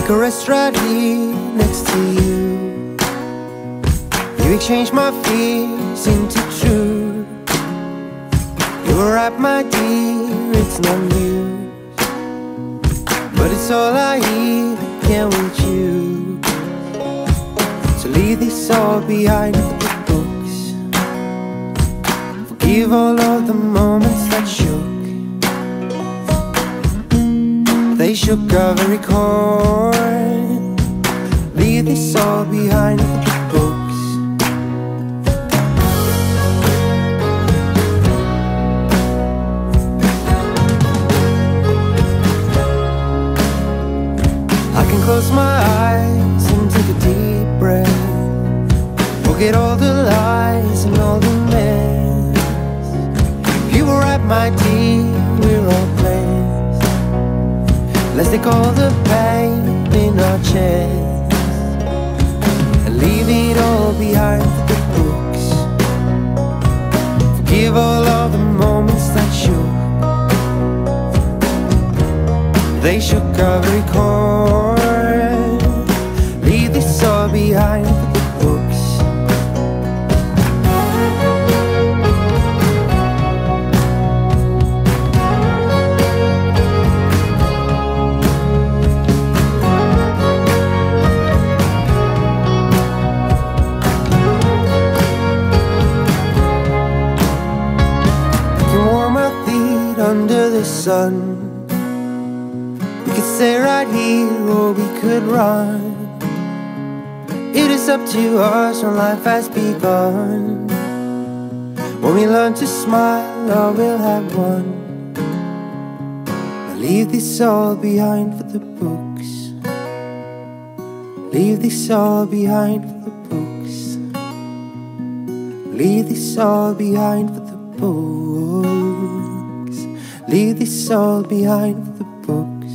Take a rest right here next to you. You exchange my fears into truth. You're right, my dear, it's no news, but it's all I eat, can't we choose? So leave this all behind the books. Forgive all of the moments that shook. They shook our very core. Leave this all behind the books. I can close my eyes and take a deep breath. Forget all the lies and all the mess. You were right, my dear, we're all blessed. Let's take all the pain in our chest and leave it all behind the books. Forgive all of the moments that shook. They shook our very core. Leave this all behind the books. Under the sun, we could stay right here or we could run. It is up to us when life has begun. When we learn to smile, all we'll have won. Leave this all behind for the books. Leave this all behind for the books. Leave this all behind for the books. Leave this all behind for the books.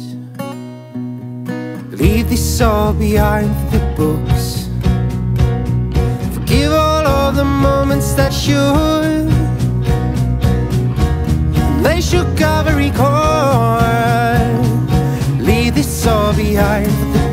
Leave this all behind for the books. Forgive all of the moments that should. They shook our very core. Leave this all behind for the